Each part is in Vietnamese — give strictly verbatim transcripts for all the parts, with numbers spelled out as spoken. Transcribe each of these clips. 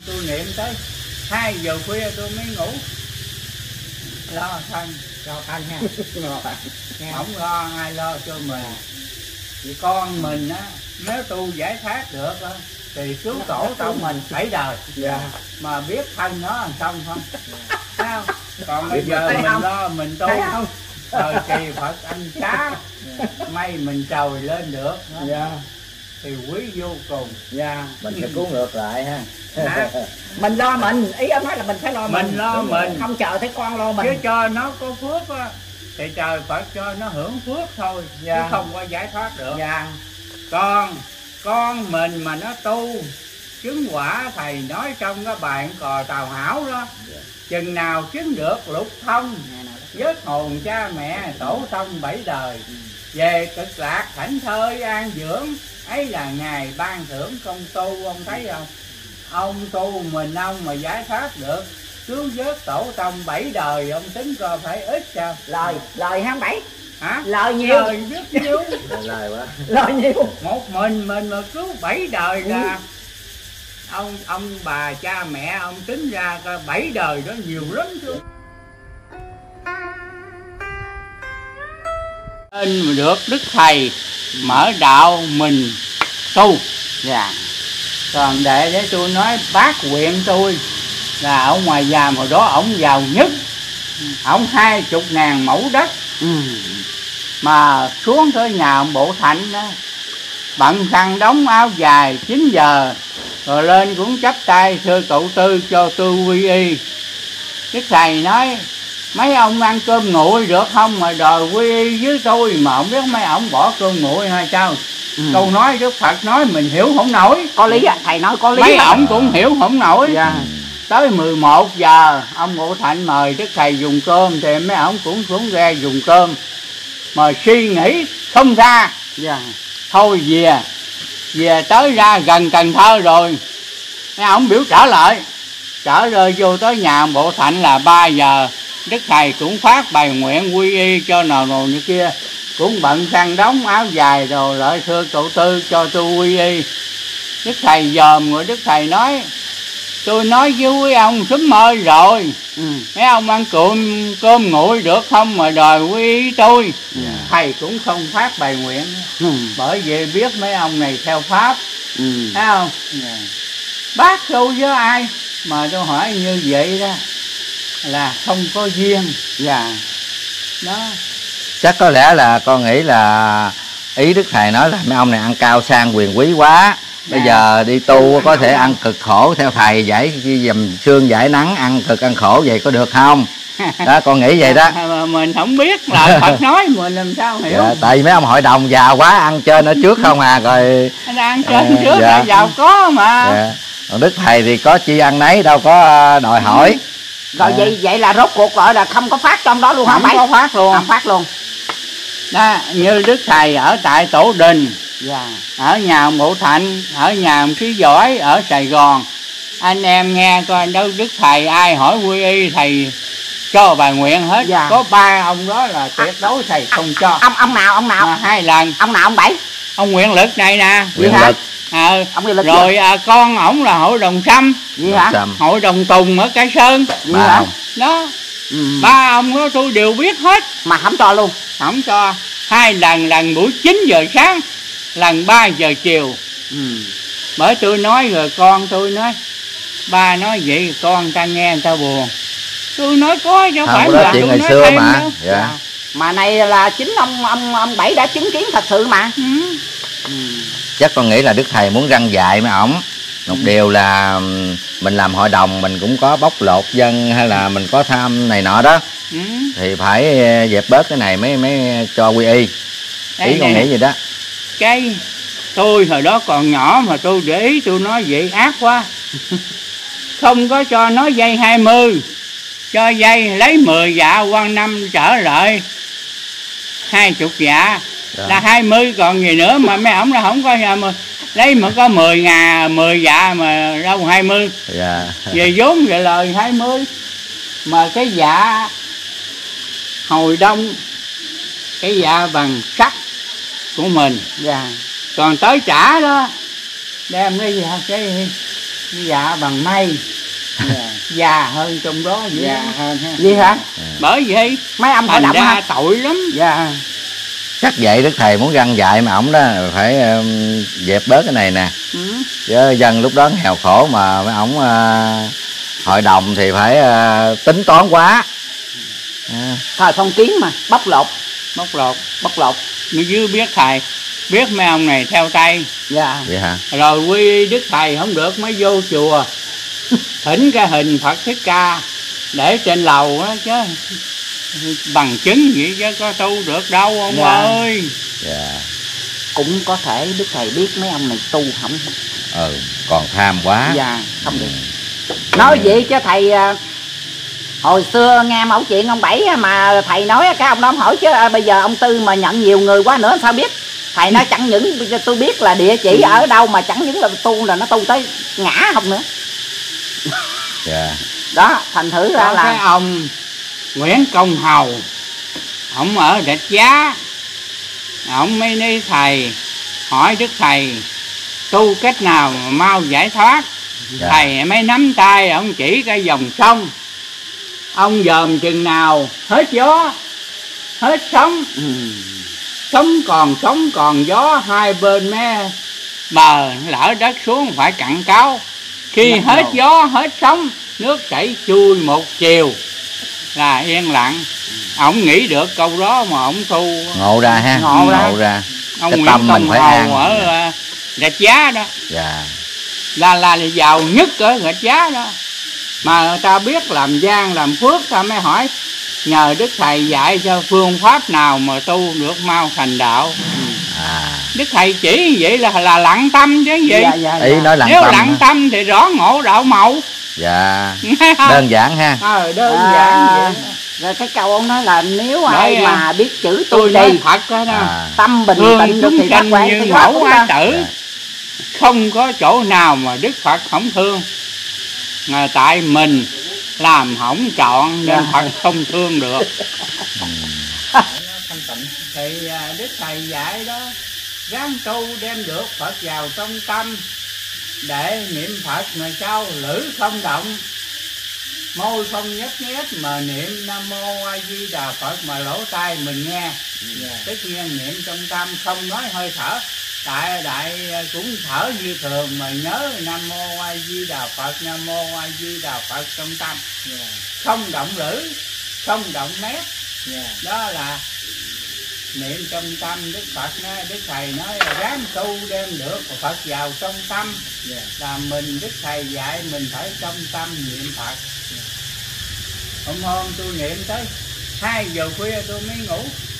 Tôi niệm tới hai giờ khuya tôi mới ngủ. Lo thân, lo thân ha. Không lo ai lo cho mình. Vì con mình á, nếu tu giải thoát được á, thì cứu tổ tông mình bảy đời. Dạ. Mà biết thân nó làm xong không? Sao? Còn bây giờ mình không? Lo mình tu không? Thời kỳ Phật anh cá may mình trồi lên được. Dạ. Thì quý vô cùng. Dạ. Mình sẽ cứu ngược lại ha. À, mình lo mình, ý ông nói là mình phải lo mình. Mình lo mình. Không chờ thấy con lo mình. Chứ cho nó có phước á, thì trời Phật cho nó hưởng phước thôi. Dạ. Chứ không có giải thoát được. Dạ. Còn con mình mà nó tu chứng quả, thầy nói trong cái bài cò tàu hảo đó, dạ. Chừng nào chứng được lục thông vớt hồn cha mẹ tổ tông bảy đời, về cực lạc thảnh thơi an dưỡng, ấy là ngài ban thưởng công tu. Ông thấy không? Ông tu mình ông mà giải thoát được, cứu vớt tổ tông bảy đời, ông tính coi phải ít sao? Lời, lời hai bảy. Hả? Lời nhiều. Lời biết nhiêu? Lời quá. Lời nhiều. Một mình mình mà cứu bảy đời ra. Ừ. Ông ông bà cha mẹ ông tính ra coi bảy đời đó nhiều lắm chứ. Nên được Đức Thầy mở đạo mình tu. Dạ. Còn để để tôi nói bác huyện tôi là ở ngoài giàm hồi đó ổng giàu nhất. Ổng hai chục ngàn mẫu đất. Ừ. Mà xuống tới nhà ông Bộ Thạnh đó, bận khăn đóng áo dài chín giờ rồi lên cũng chắp tay thưa cậu Tư cho tôi quy y. Đức Thầy nói mấy ông ăn cơm nguội được không mà đòi quy y với tôi, mà không biết mấy ông bỏ cơm nguội hay sao. Ừ. Câu nói Đức Phật nói mình hiểu không nổi. Có lý á, thầy nói có lý. Mấy ổng cũng hiểu không nổi. Dạ. Tới mười một giờ ông Bộ Thạnh mời Đức Thầy dùng cơm thì mấy ổng cũng xuống ghe dùng cơm. Mà suy nghĩ không ra. Dạ. Thôi về. Về tới ra gần Cần Thơ rồi, mấy ổng biểu trở lại. Trở rồi vô tới nhà ông Bộ Thạnh là ba giờ. Đức Thầy cũng phát bài nguyện quy y cho nào nào như kia, cũng bận khăn đóng áo dài rồi lại thưa cậu Tư cho tôi quy y. Đức Thầy dòm rồi Đức Thầy nói tôi nói với quý ông sớm mơ rồi. Ừ. Mấy ông ăn cơm cơm nguội được không mà đòi quy y tôi. Yeah. Thầy cũng không phát bài nguyện. Ừ. Bởi vì biết mấy ông này theo pháp. Ừ. Thấy không? Yeah. Bác tu với ai mà tôi hỏi như vậy đó là không có duyên. Dạ. Đó. Chắc có lẽ là con nghĩ là ý Đức Thầy nói là mấy ông này ăn cao sang quyền quý quá. Bây à, giờ đi tu có thể ăn cực khổ theo thầy, giải dầm sương giải nắng, ăn cực ăn khổ vậy có được không? Đó con nghĩ vậy đó. Mà mình không biết là Phật nói mình làm sao hiểu. Dạ, tại vì mấy ông hội đồng giàu quá ăn trên ở trước không à, rồi anh ăn trên à, trước dạ. Là giàu có mà. Dạ. Còn Đức Thầy thì có chi ăn nấy, đâu có đòi hỏi. Ừ. Rồi à. vậy vậy là rốt cuộc gọi là không có phát trong đó luôn hả? Không có phát luôn. Không phát luôn. Đó, như Đức Thầy ở tại Tổ Đình. Yeah. Ở nhà ông Bộ Thạnh, ở nhà ông Trí Giỏi ở Sài Gòn. Anh em nghe coi đâu Đức Thầy ai hỏi quy y thầy cho bài nguyện hết. Yeah. Có ba ông đó là tuyệt đối thầy không cho. Ông ông nào ông nào? Mà hai lần. Ông nào ông Bảy? Ông Nguyện Lực này nè. Nguyện Lực. À, rồi à, con ổng là hội đồng Sâm. Gì hả? Hội đồng Tùng ở Cái Sơn. Gì hả? Đó. Ừ. Ba ông đó tôi đều biết hết. Mà không cho luôn. Không cho. Hai lần, lần buổi chín giờ sáng, lần ba giờ chiều. Ừ. Bởi tôi nói rồi con tôi nói ba nói vậy con ta nghe người ta buồn. Tôi nói có chứ phải là chuyện ngày xưa mà. Dạ. Dạ. Mà này là chính ông ông ông Bảy đã chứng kiến thật sự mà. Ừ. Ừ. Chắc con nghĩ là Đức Thầy muốn răn dạy mấy ổng một ừ. điều là mình làm hội đồng mình cũng có bóc lột dân hay là mình có tham này nọ đó. Ừ. Thì phải dẹp bớt cái này mới mới cho quy y. Đấy, ý con nghĩ gì đó. Cái tôi hồi đó còn nhỏ mà tôi để ý tôi nói vậy ác quá. Không có cho nó dây hai mươi, cho dây lấy mười dạ quan năm trở lại hai chục dạ. Dạ. Là hai mươi còn gì nữa mà mấy ổng là không có hai mươi. Lấy mà có mười ngàn mười dạ mà đâu hai mươi. Dạ. Về vốn về lời hai mươi. Mà cái dạ hồi đông cái dạ bằng sắt của mình. Dạ. Còn tới trả đó đem cái dạ cái Dạ bằng mây. Già hơn trong đó vậy. Già hơn ha. Gì hả? Bởi vậy Mấy ông hỏi thành động ra hả? tội lắm. Dạ. Chắc vậy Đức Thầy muốn răng dạy mà ổng đó phải um, dẹp bớt cái này nè. Ừ. Chứ dân lúc đó nghèo khổ mà mấy ổng uh, hội đồng thì phải uh, tính toán quá. À. Thời phong kiến mà bóc lột. Bóc lột. Bóc lột. Như dưới biết thầy, biết mấy ông này theo tay. Dạ. Vậy hả? Rồi quy Đức Thầy không được mới vô chùa thỉnh cái hình Phật Thích Ca để trên lầu đó chứ bằng chứng vậy chứ có tu được đâu ông Dạ. ơi. Dạ. Cũng có thể Đức Thầy biết mấy ông này tu không. Ừ, còn tham quá. Dạ, không được. Nói vậy chứ thầy hồi xưa nghe mẫu chuyện ông Bảy mà thầy nói cái ông đó ông hỏi chứ bây giờ ông Tư mà nhận nhiều người quá nữa sao biết. Thầy nói chẳng những tôi biết là địa chỉ ở đâu mà chẳng những là tu là nó tu tới ngã không nữa. Dạ. Đó thành thử ra Có là cái ông Nguyễn Công Hầu, ông ở Rạch Giá, ông mới đi thầy hỏi Đức Thầy tu cách nào mà mau giải thoát. Dạ. Thầy mới nắm tay ông chỉ cái dòng sông, ông dòm chừng nào hết gió hết sóng. ừ. Sống còn sống còn gió, hai bên mé bờ lỡ đất xuống phải cặn cáo. Khi Dạ, hết rồi. gió hết sóng, nước chảy xuôi một chiều là yên lặng. Ông nghĩ được câu đó mà ông tu. Ngộ ra ha. Ngộ ra. Ngộ ra. Ông Cái Nguyễn tâm mình Công phải Hầu an. ở uh, Rạch Giá đó Dạ. là là giàu nhất ở Rạch Giá đó. Mà người ta biết làm gian làm phước, ta mới hỏi nhờ Đức Thầy dạy cho phương pháp nào mà tu được mau thành đạo. À. Đức Thầy chỉ vậy là là lặng tâm chứ gì. Dạ, dạ, Ý dạ. nói lặng Nếu tâm. lặng ha. tâm thì rõ ngộ đạo màu. Dạ. Thấy không? Đơn giản ha. Ờ, đơn À, giản vậy. rồi cái câu ông nói là nếu Bởi, ai à, mà biết chữ tu Tôi nói trì thật đó, À. tâm bình thương tĩnh được chúng thì phát sanh quang như thì mẫu cũng ai là- tử. Dạ. Không có chỗ nào mà Đức Phật không thương. Mà tại mình làm hỏng trọn nên Dạ. Phật không thương được. Ừ. Thì à, Đức Thầy dạy đó, ráng tu đem được Phật vào trong tâm để niệm Phật mà sao lưỡi không động, môi không nhếch nhếch mà niệm Nam Mô A Di Đà Phật mà lỗ tai mình nghe. Tất nhiên niệm trong tâm không nói hơi thở, đại đại cũng thở như thường mà nhớ Nam Mô A Di Đà Phật, Nam Mô A Di Đà Phật trong tâm. Không động lưỡi, không động mép. Đó là niệm trong tâm. Đức Phật nói, Đức Thầy nói là ráng tu đem được Phật vào trong tâm. Là mình Đức Thầy dạy mình phải trong tâm niệm Phật. Hôm hôm tôi niệm tới hai giờ khuya tôi mới ngủ.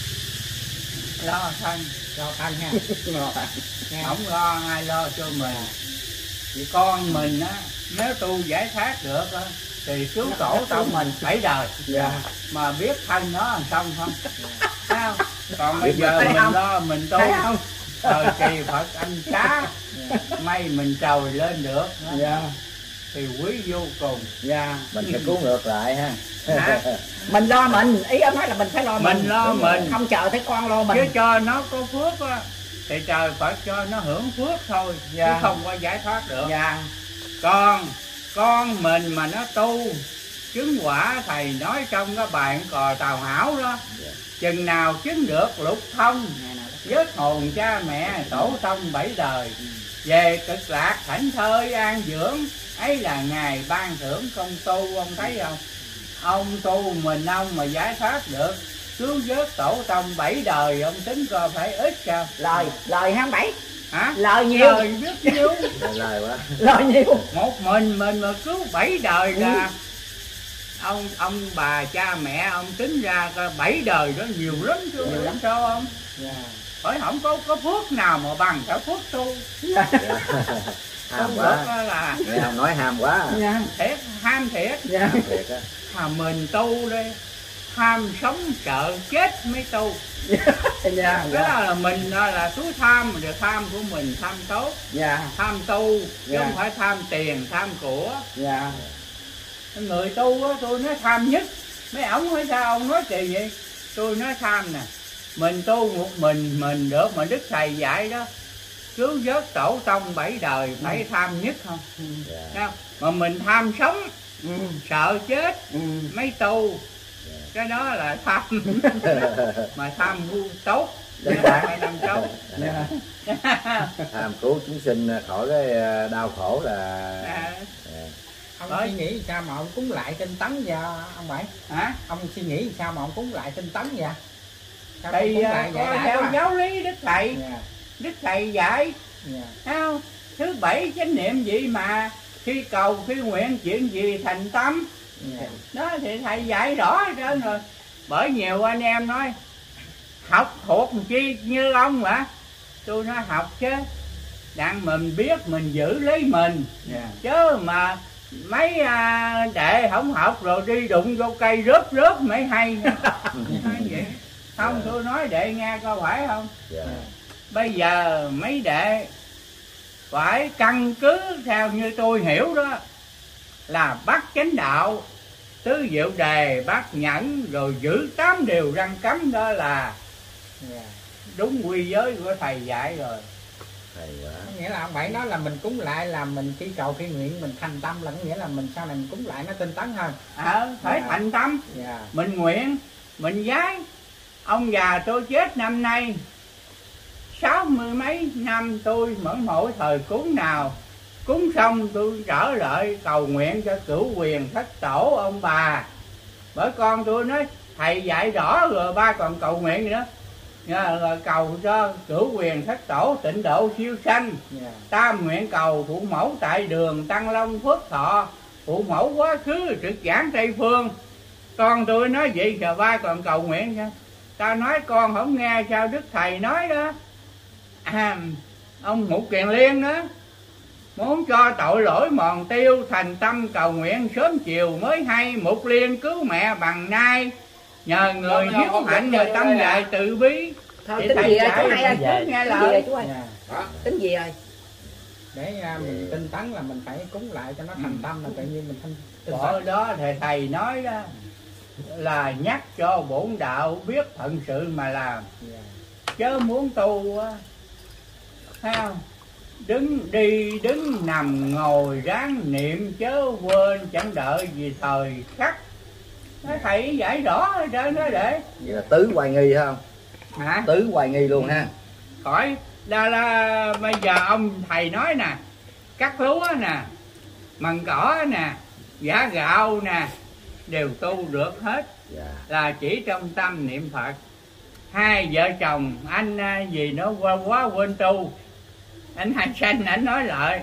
Lo thân, lo thân ha. Không lo ai lo cho mình. Thì con mình á, nếu tu giải thoát được á, thì cứu tổ tông mình bảy đời. Dạ. Mà biết thân nó làm xong không? Sao? Còn bây Biết giờ thấy mình không? lo mình tu Thấy không? thời kỳ Phật anh cá may mình trồi lên được Dạ. thì quý vô cùng. Dạ. Mình sẽ cứu ngược lại ha. Hả? Mình lo mình, ý ông nói là mình phải lo mình. Mình lo mình. Không chờ thấy con lo mình. Chứ cho nó có phước á thì trời Phật cho nó hưởng phước thôi. Dạ. Chứ không có giải thoát được. Dạ. Còn con mình mà nó tu chứng quả, thầy nói trong cái bài cò tàu hảo đó, chừng nào chứng được lục thông vớt hồn cha mẹ tổ tông bảy đời, về cực lạc thảnh thơi an dưỡng, ấy là ngài ban thưởng công tu. Ông thấy không? Ông tu mình ông mà giải thoát được, cứu vớt tổ tông bảy đời, ông tính coi phải ít sao? Lời, lời hai bảy. Hả? Lời nhiều. Lời biết nhiêu? Lời quá. Lời nhiều. Một mình mình mà cứu bảy đời là ông ông bà cha mẹ ông tính ra coi bảy đời đó nhiều lắm chứ. Nhiều lắm. Sao không? Dạ. Hỏi không có có phước nào mà bằng cả phước tu. Ham Không quá. được đó là Nghe ông nói ham quá. Dạ. thiệt, ham thiệt. Dạ. Thiệt á. Mà mình tu đây, ham sống sợ chết mới tu. Dạ. Cái đó là mình đó là thứ tham, rồi tham của mình tham tốt, Dạ. tham tu chứ Dạ. không phải tham tiền tham của. Dạ. Người tu á, tôi nói tham nhất. Mấy ổng hỏi sao ông nói kỳ vậy? Tôi nói tham nè, mình tu một mình mình được mà Đức Thầy dạy đó, cứu vớt tổ tông bảy đời phải ừ. tham nhất không? Yeah. Mà mình tham sống, ừ. sợ chết, ừ. mấy tu, yeah. cái đó là tham. Mà tham ngu tốt, phải làm xấu. Tham cứu chúng sinh khỏi cái đau khổ là. À. Yeah. Ông Đấy. suy nghĩ sao mà ông cúng lại tinh tấn vậy ông Bảy? Hả? Ông suy nghĩ sao mà ông cúng lại tinh tấn vậy? Sao thì có theo giáo lý Đức Thầy, yeah. Đức Thầy dạy, yeah. Không? Thứ bảy chánh niệm gì mà khi cầu khi nguyện chuyện gì thành tâm, yeah. Đó thì Thầy dạy rõ hết trơn rồi. Bởi nhiều anh em nói học thuộc chi như ông hả? Tôi nói học chứ đặng mình biết mình giữ lấy mình, yeah. Chứ mà mấy à, đệ không học rồi đi đụng vô cây rớp rớp mới hay. Vậy không, yeah. Tôi nói đệ nghe có phải không, yeah. Bây giờ mấy đệ phải căn cứ theo như tôi hiểu đó là bắt chánh đạo, tứ diệu đề, bắt nhẫn, rồi giữ tám điều răn cấm, đó là yeah. đúng quy giới của Thầy dạy rồi. Nghĩa là ông Bảy nói là mình cúng lại là mình khi cầu khi nguyện mình thành tâm, là nghĩa là mình sau này mình cúng lại nó tinh tấn hơn. À, phải yeah. thành tâm, yeah. Mình nguyện, mình vái. Ông già tôi chết năm nay sáu mươi mấy năm, tôi mỗi mỗi thời cúng nào cúng xong tôi trở lại cầu nguyện cho cửu quyền thất tổ ông bà. Bởi con tôi nói Thầy dạy rõ rồi, ba còn cầu nguyện gì nữa. Rồi cầu cho cửu quyền thất tổ tịnh độ siêu sanh, yeah. Tam nguyện cầu phụ mẫu tại đường Tăng Long Phước Thọ, phụ mẫu quá khứ trực giảng Tây Phương. Con tôi nói vậy giờ ba còn cầu nguyện nha. Ta nói con không nghe sao Đức Thầy nói đó. À, ông Mục Kiền Liên đó muốn cho tội lỗi mòn tiêu, thành tâm cầu nguyện sớm chiều mới hay. Mục Liên cứu mẹ bằng nay, nhờ người hiếu hạnh người tâm dạy từ bi. Thôi tính gì rồi chú hai ơi, nghe lời chú ơi. Tính gì rồi? Để uh, mình tinh tấn là mình phải cúng lại cho nó thành tâm, là tự nhiên mình tinh tấn. Đó thì Thầy nói đó là nhắc cho bổn đạo biết phận sự mà làm, yeah. Chớ muốn tu á, thấy không? Đứng đi đứng nằm ngồi ráng niệm chớ quên, chẳng đợi gì thời khắc. Nói Thầy giải rõ hết trơn đó để. Vậy là tứ hoài nghi không? Hả? Tứ hoài nghi luôn ha. Khỏi, là, là bây giờ ông Thầy nói nè, cắt lúa nè, mần cỏ nè, giả gạo nè, đều tu được hết, yeah. Là chỉ trong tâm niệm Phật. Hai vợ chồng anh gì nó quá, quá quên tu, anh Hai Sanh ảnh nói lại,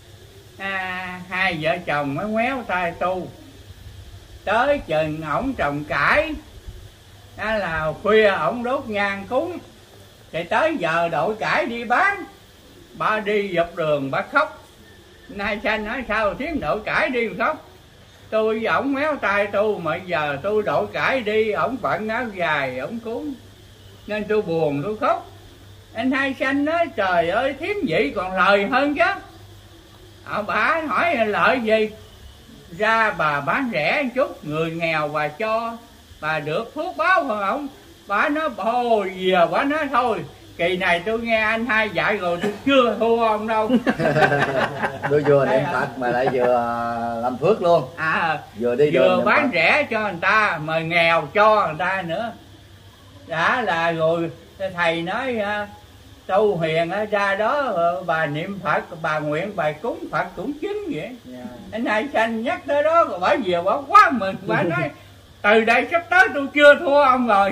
à, hai vợ chồng mới ngoéo tay tu. Tới chừng ổng trồng cải, đó là khuya ổng đốt nhang cúng, thì tới giờ đội cải đi bán, bà đi dọc đường bà khóc. Hai Sanh nói sao tiếng đội cải đi mà khóc? Tôi với ổng méo tay tu, mà giờ tôi đội cải đi, ổng bận áo dài ổng cúng nên tôi buồn tôi khóc. Anh Hai Sanh nói trời ơi thím vậy còn lời hơn chứ. À, bà hỏi lợi gì? Ra bà bán rẻ một chút, người nghèo bà cho, bà được phước báo hơn ổng. Bà nói ôi giờ bà nói thôi kỳ này tôi nghe anh Hai dạy rồi tôi chưa thua ông đâu. Tôi vừa niệm Phật mà lại vừa làm phước luôn. À, vừa đi vừa bán Phật. Rẻ cho người ta mà nghèo cho người ta nữa. Đã là rồi Thầy nói tu hiền ra đó bà niệm Phật, bà nguyện bài cúng Phật cũng chứng vậy, yeah. Anh Hai Sanh nhắc tới đó rồi bà về bà quá mừng, bà nói từ đây sắp tới tôi chưa thua ông rồi.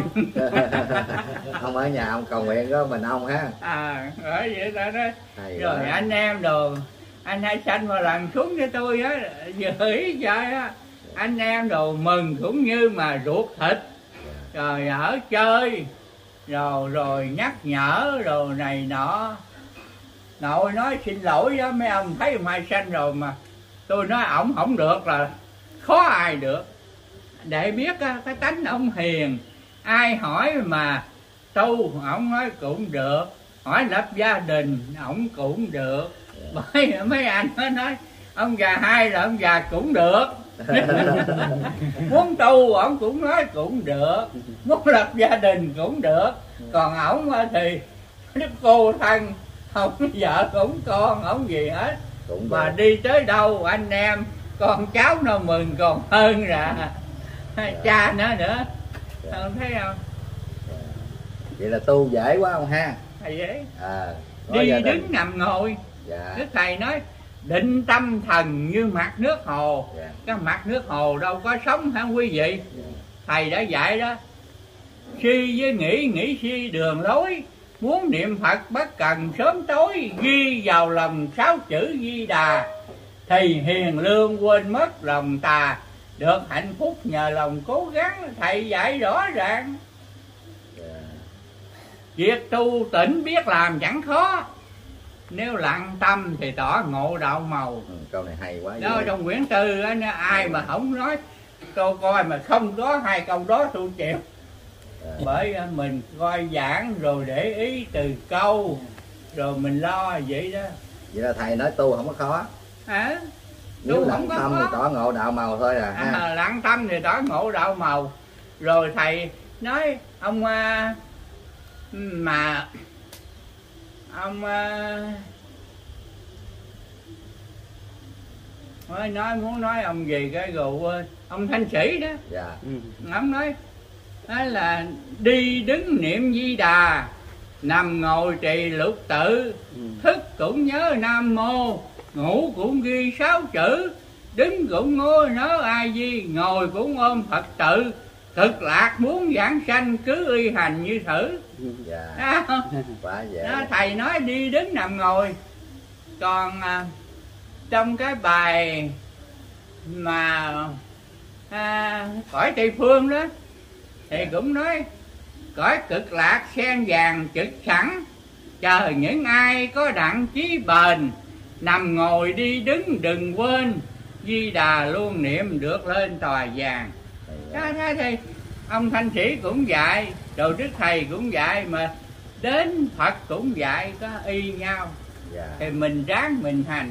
Ông ở nhà ông cầu nguyện đó mình ông ha. À bởi vậy ta đó. Rồi quá. Anh em đồ anh Hai Sanh mà lần xuống cho tôi á, gửi chơi á, anh em đồ mừng cũng như mà ruột thịt, rồi ở chơi rồi rồi nhắc nhở rồi này nọ. Nội nói xin lỗi đó mấy ông thấy ông Hai Sanh rồi mà tôi nói ổng không được là khó ai được. Để biết á, cái tánh ông hiền, ai hỏi mà tu ổng nói cũng được, hỏi lập gia đình ổng cũng được. Bởi mấy anh nó nói ông già Hai là ông già cũng được. Muốn tu ổng cũng nói cũng được, muốn lập gia đình cũng được. Còn ổng thì đức cô thân không vợ không con không gì hết, cũng mà được. đi tới đâu anh em con cháu nó mừng còn hơn là Dạ. cha nó nữa. Dạ. Không thấy không? Dạ. Vậy là tu dễ quá không ha? Thầy vậy À, có đi gia đình. đứng nằm ngồi. Dạ. Đức thầy nói định tâm thần như mặt nước hồ. Dạ. Cái mặt nước hồ đâu có sống hả quý vị? Dạ. Thầy đã dạy đó, suy với nghĩ, nghĩ suy đường lối, muốn niệm Phật bất cần sớm tối, ghi vào lòng sáu chữ Di Đà, thì hiền lương quên mất lòng tà, được hạnh phúc nhờ lòng cố gắng. Thầy dạy rõ ràng. Dạ. Việc tu tỉnh biết làm chẳng khó, nếu lặng tâm thì tỏ ngộ đạo màu. Ừ, câu này hay quá. Đó vậy. trong quyển tư á, ai mà không nói tôi coi mà không có hai câu đó tôi chịu. Dạ. Bởi mình coi giảng rồi để ý từ câu rồi mình lo vậy đó. Vậy là thầy nói tu không có khó. Hả? Nếu Tu lặng không có tâm khó. thì tỏ ngộ đạo màu thôi à, ha. À, lặng tâm thì tỏ ngộ đạo màu. Rồi thầy nói ông à, mà ông à, nói, nói muốn nói ông gì cái gù ông Thanh Sĩ đó. Dạ. Ông nói đó là đi đứng niệm Di Đà, nằm ngồi trì lục tự, thức cũng nhớ Nam Mô, ngủ cũng ghi sáu chữ, đứng cũng ngô nhớ A Di, ngồi cũng ôm Phật tự, cực lạc muốn giảng sanh cứ y hành như thử. Dạ. Đó. Quá dễ. Đó, thầy nói đi đứng nằm ngồi. Còn à, trong cái bài mà à, cõi Tây Phương đó thì cũng nói cõi cực lạc sen vàng trực sẵn, chờ những ai có đặng chí bền, nằm ngồi đi đứng đừng quên, Di Đà luôn niệm được lên tòa vàng. Đó, đó thì ông Thanh Sĩ cũng dạy, rồi Đức Thầy cũng dạy, mà đến Phật cũng dạy có y nhau. Dạ. Thì mình ráng mình hành.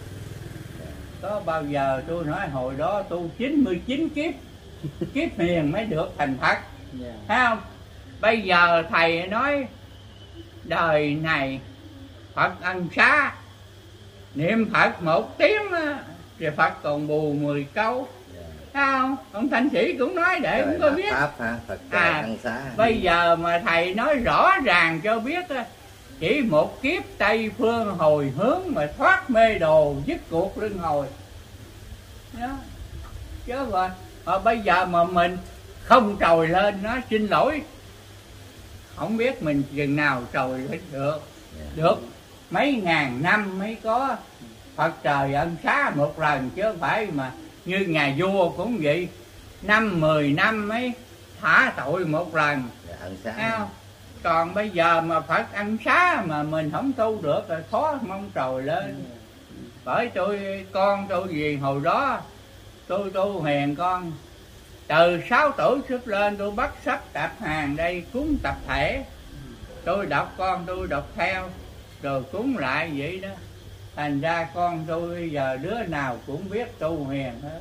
Có bao giờ tôi nói hồi đó tu chín mươi chín kiếp, kiếp hiền mới được thành Phật. Dạ. Thấy không? Bây giờ thầy nói đời này Phật ân xá, niệm Phật một tiếng á, rồi Phật còn bù mười câu. Dạ. Thấy không? Ông Thanh Sĩ cũng nói để Trời cũng có là biết. Pháp hả? Phật trời À, ân xá. Bây giờ mà thầy nói rõ ràng cho biết á, chỉ một kiếp Tây Phương hồi hướng mà thoát mê đồ, dứt cuộc luân hồi. Đó. Chứ mà, mà bây giờ mà mình không trồi lên, nó xin lỗi, không biết mình chừng nào trồi lên được. Dạ. Được mấy ngàn năm mới có Phật trời ân xá một lần, chứ không phải mà như nhà vua cũng vậy, năm mười năm mới thả tội một lần. Dạ, ân xá. Thấy không? Còn bây giờ mà Phật ân xá mà mình không tu được rồi khó mong trồi lên. Bởi tôi con tôi gì hồi đó tôi tu hiền con, từ sáu tuổi xuất lên tôi bắt sách tập hàng đây cúng tập thể, tôi đọc con tôi đọc theo rồi cúng lại vậy đó. Thành ra con tôi bây giờ đứa nào cũng biết tu hiền hết.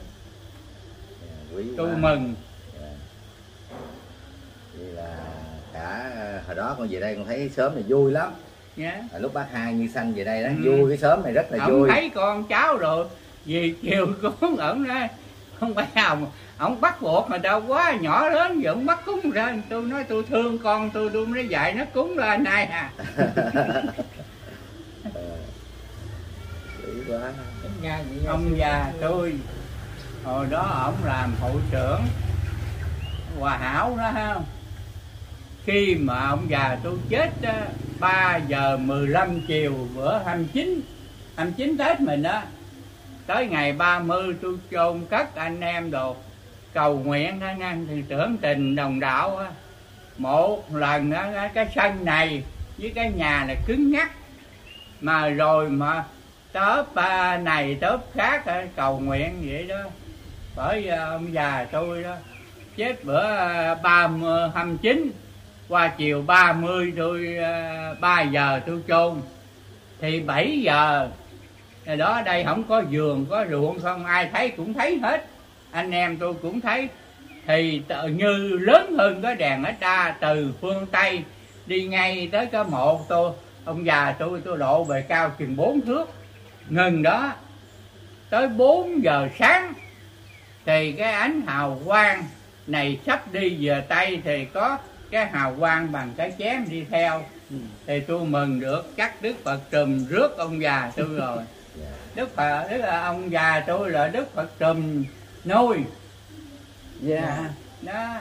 Dạ, quý Tôi quá. mừng. Dạ. Vậy là cả hồi đó con về đây con thấy sớm này vui lắm. Yeah. À, lúc bác Hai Như Sanh về đây đó, Ừ. vui, cái sớm này rất là Ông vui. thấy con cháu rồi vì chiều cúng ổng nói không phải ông ông bắt buộc mà đâu quá nhỏ lớn giờ ông bắt cúng ra. Tôi nói tôi thương con tôi tôi mới dạy nó cúng lên này à. Quý quá. Ông già tôi hồi đó ổng làm hội trưởng Hòa Hảo đó không. Khi mà ông già tôi chết ba giờ mười lăm chiều bữa hai mươi chín hai mươi chín Tết mình đó, tới ngày ba mươi tôi chôn cất anh em đồ cầu nguyện đó nha, thì tưởng tình đồng đạo á. Một lần đó, cái sân này với cái nhà này cứng nhắc, mà rồi mà tớp này tớp khác cầu nguyện vậy đó. Bởi ông già tôi đó chết bữa ba mươi hai mươi chín, qua chiều ba mươi tôi ba giờ tôi chôn, thì bảy giờ đó đây không có vườn có ruộng không, ai thấy cũng thấy hết, anh em tôi cũng thấy, thì tự như lớn hơn cái đèn ở ta từ phương Tây đi ngay tới cái mộ tôi, ông già tôi tôi độ bề cao chừng bốn thước, ngừng đó tới bốn giờ sáng thì cái ánh hào quang này sắp đi về Tây thì có cái hào quang bằng cái chén đi theo. Ừ. Thì tôi mừng được, chắc Đức Phật trùm rước ông già tôi rồi. Đức Phật, tức là ông già tôi là Đức Phật trùm nuôi. Dạ. Yeah. Đó.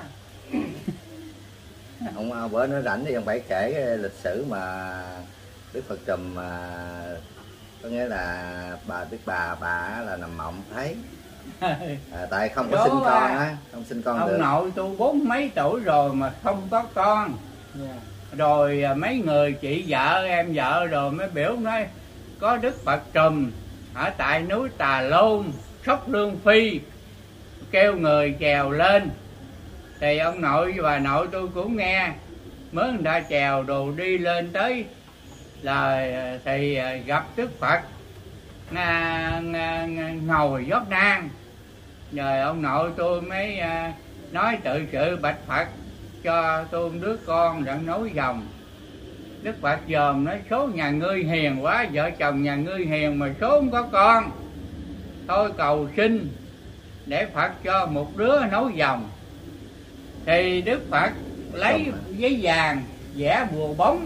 Ông bữa nói rảnh thì ông Bảy kể cái lịch sử mà Đức Phật trùm, mà có nghĩa là bà biết bà bà là nằm mộng thấy. À, tại không có Đó sinh con á, không sinh con ông được. Ông nội tôi bốn mấy tuổi rồi mà không có con. Yeah. Rồi mấy người chị vợ em vợ rồi mới biểu nói có Đức Phật trùm ở tại núi Tà Lôn, Sóc Lương Phi, kêu người trèo lên. Thì ông nội và bà nội tôi cũng nghe, mới người ta trèo đồ đi lên tới là thì gặp Đức Phật nga, nga, nga, ngồi dốc nang. Rồi ông nội tôi mới à, nói tự sự bạch Phật cho tôi một đứa con đang nối dòng. Đức Phật dòm nói số nhà ngươi hiền quá, vợ chồng nhà ngươi hiền mà số không có con, thôi cầu xin để Phật cho một đứa nối dòng. Thì Đức Phật lấy giấy vàng vẽ bùa bóng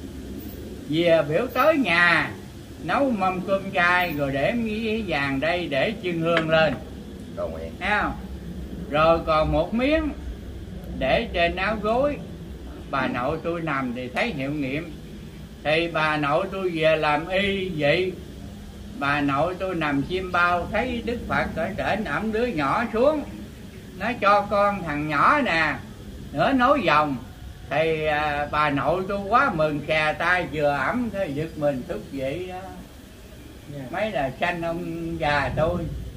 về biểu tới nhà nấu mâm cơm chay rồi để giấy vàng đây để chiên hương lên. Thấy không? Rồi còn một miếng để trên áo gối. Bà nội tôi nằm thì thấy hiệu nghiệm. Thì bà nội tôi về làm y vậy. Bà nội tôi nằm chim bao thấy Đức Phật ở trển ẵm đứa nhỏ xuống, nó cho con thằng nhỏ nè nữa nối dòng. Thì à, bà nội tôi quá mừng, khè tay vừa ẩm thôi giật mình thức dậy đó. Yeah. Mấy là sanh ông già tôi.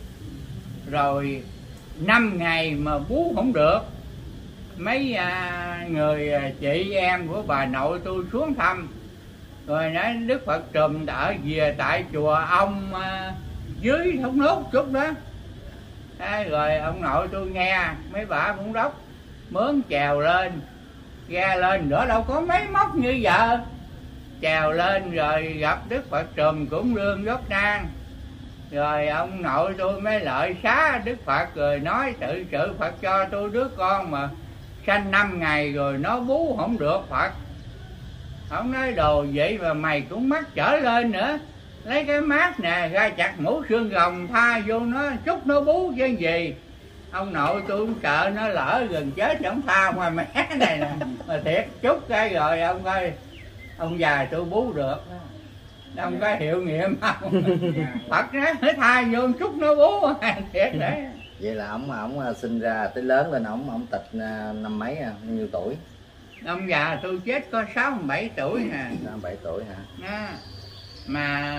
Rồi năm ngày mà bú không được, mấy à, người chị em của bà nội tôi xuống thăm, rồi nói Đức Phật trùm đã về tại chùa ông à, dưới Thốt Nốt chút đó. À, rồi ông nội tôi nghe mấy bà cũng đốc mướn trèo lên, ra lên nữa đâu có mấy móc như vợ, trèo lên rồi gặp Đức Phật trùm cũng lương dốc nang. Rồi ông nội tôi mới lợi xá Đức Phật rồi nói tự sự Phật cho tôi đứa con mà sanh năm ngày rồi nó bú không được Phật. Ông nói đồ vậy mà mày cũng mắc trở lên nữa, lấy cái mát nè ra chặt mũ xương rồng tha vô nó chút nó bú chứ gì. Ông nội tôi cũng sợ nó lỡ gần chết thì ông tha ngoài mẹ này nè. Mà thiệt chút cái rồi ông ơi, ông già tôi bú được. Ông có hiệu nghiệm không? Phật nói phải tha vô chút nó bú. Thiệt đấy. Vậy là ông ông sinh ra tới lớn lên ông ông tịch năm mấy, bao nhiêu tuổi? Ông già tôi chết có sáu bảy tuổi nè. sáu bảy tuổi hả? À, mà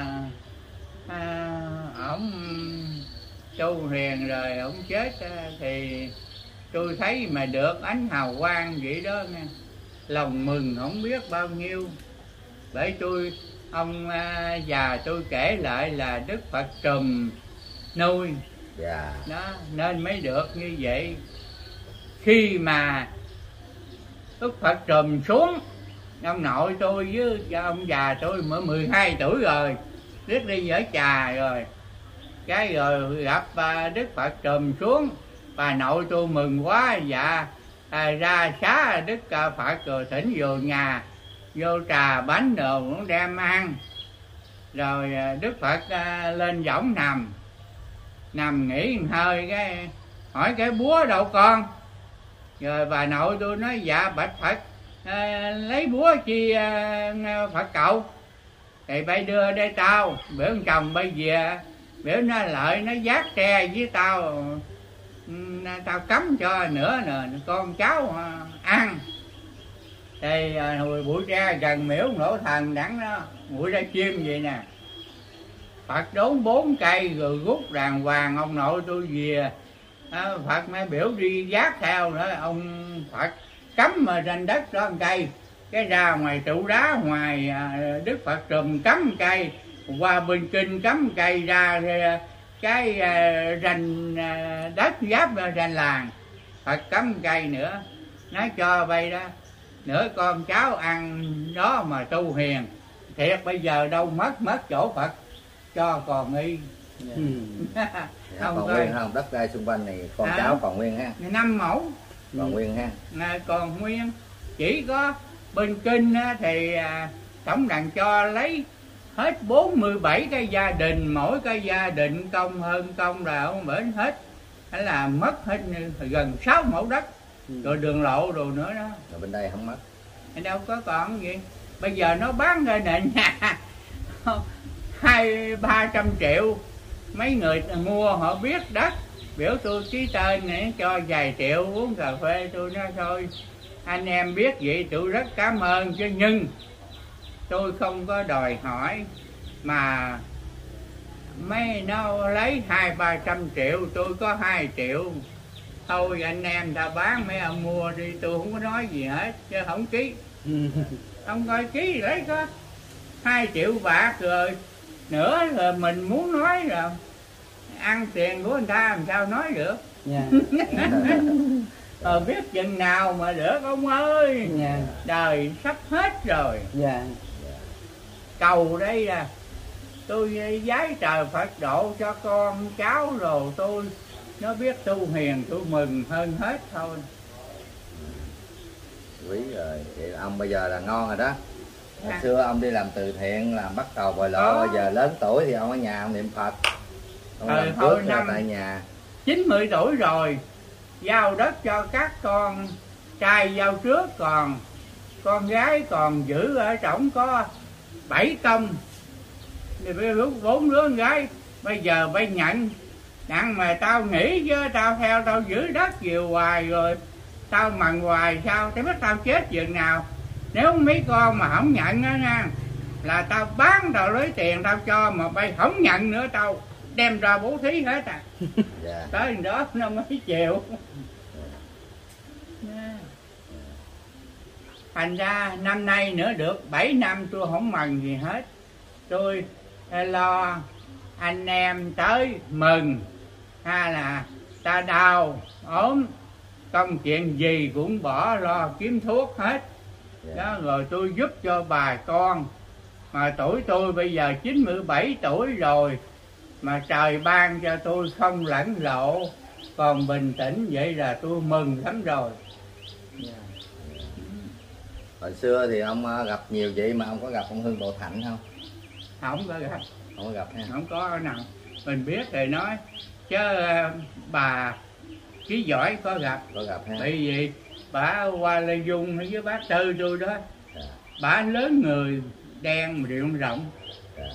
à, ông tu hiền rồi ông chết thì tôi thấy mà được ánh hào quang vậy đó nghe, lòng mừng không biết bao nhiêu. Bởi tôi ông à, già tôi kể lại là Đức Phật trùm nuôi. Yeah. Đó nên mới được như vậy. Khi mà Đức Phật trùm xuống, ông nội tôi với ông già tôi mới mười hai tuổi rồi, biết đi vở trà rồi. Cái rồi gặp à, Đức Phật trùm xuống, bà nội tôi mừng quá, dạ à, ra xá Đức à, Phật rồi thỉnh vô nhà, vô trà bánh đồ cũng đem ăn. Rồi à, Đức Phật à, lên võng nằm, nằm nghỉ một hơi, cái hỏi cái búa đâu con. Rồi bà nội tôi nói dạ bạch Phật à, lấy búa chi à, Phật cậu. Thì bay đưa đây tao, biểu ông chồng bay về, biểu nó lợi nó giác tre với tao, tao cấm cho nữa nè con cháu ăn. Thì hồi bụi tre gần miễu nổ thần đẳng đó, bụi ra chim vậy nè. Phật đốn bốn cây rồi rút đàng hoàng, ông nội tôi về. À, Phật mới biểu đi giác theo nữa, ông Phật cấm mà trên đất đó một cây, cái ra ngoài trụ đá ngoài à, Đức Phật trùm cấm cây, qua bên kinh cấm cây ra, ra cái à, ranh à, đất giáp ranh làng, Phật cấm cây nữa, nói cho vậy đó, nữa con cháu ăn đó mà tu hiền. thiệt bây giờ đâu mất mất chỗ Phật cho còn y. Yeah. Không còn nguyên không, đất đai xung quanh này con à, cháu còn nguyên ha, năm mẫu còn ừ. nguyên ha, à, còn nguyên. Chỉ có bên kinh thì à, tổng đàn cho lấy hết bốn mươi bảy cái gia đình, mỗi cái gia đình công hơn công là ông bển hết, hay là mất hết gần sáu mẫu đất, ừ. rồi đường lộ đồ nữa đó. Rồi bên đây không mất, đâu có còn gì. Bây giờ nó bán ra nền nhà hai ba trăm triệu, mấy người mua họ biết đất, biểu tôi ký tên này cho vài triệu uống cà phê. Tôi nói thôi anh em biết vậy tôi rất cảm ơn, chứ nhưng tôi không có đòi hỏi mà mấy nó lấy hai ba trăm triệu, tôi có hai triệu thôi anh em ta bán mấy ông mua đi, tôi không có nói gì hết, chứ không ký. Ông coi ký lấy có hai triệu bạc rồi nữa, rồi mình muốn nói rồi ăn tiền của người ta làm sao nói được. Yeah. Ờ, biết chừng nào mà được ông ơi. Yeah. Đời sắp hết rồi. Yeah. Cầu đây là tôi giái trời Phật độ cho con cháu rồi tôi nó biết tu hiền, tôi mừng hơn hết thôi. Quý rồi, vậy ông bây giờ là ngon rồi đó. Hồi à. xưa ông đi làm từ thiện, làm bắt cầu bồi lộ, bây giờ lớn tuổi thì ông ở nhà ông niệm Phật. Ông ờ, làm trước năm tại nhà. chín mươi tuổi rồi, giao đất cho các con trai giao trước, còn con gái còn giữ ở trỏng có bảy công. Thì lúc bốn đứa con gái, bây giờ phải nhận nặng mà tao nghĩ chứ tao theo tao giữ đất nhiều hoài rồi tao mần hoài sao, tao biết tao chết chừng nào. Nếu mấy con mà không nhận á nha, là tao bán tao lấy tiền tao cho, mà bây không nhận nữa tao đem ra bố thí hết à. Yeah. Tới đó nó mới chịu. Yeah. Thành ra năm nay nữa được bảy năm tôi không mừng gì hết. Tôi lo anh em tới mừng, hay là ta đau ốm công chuyện gì cũng bỏ lo kiếm thuốc hết. Yeah. Đó, rồi tôi giúp cho bà con. Mà tuổi tôi bây giờ chín mươi bảy tuổi rồi, mà trời ban cho tôi không lẫn lộ, còn bình tĩnh vậy là tôi mừng lắm rồi. Yeah. Hồi xưa thì ông gặp nhiều vậy mà ông có gặp ông Hương Bộ Thạnh không? Không có gặp. Không có gặp ha. Không có nào. Mình biết thì nói, chứ bà Chí Giỏi có gặp. Có gặp ha. Bởi vì bà qua Lê Dung với bác Tư tôi đó. Yeah. Bà lớn người, đen mà rộng rộng. Yeah.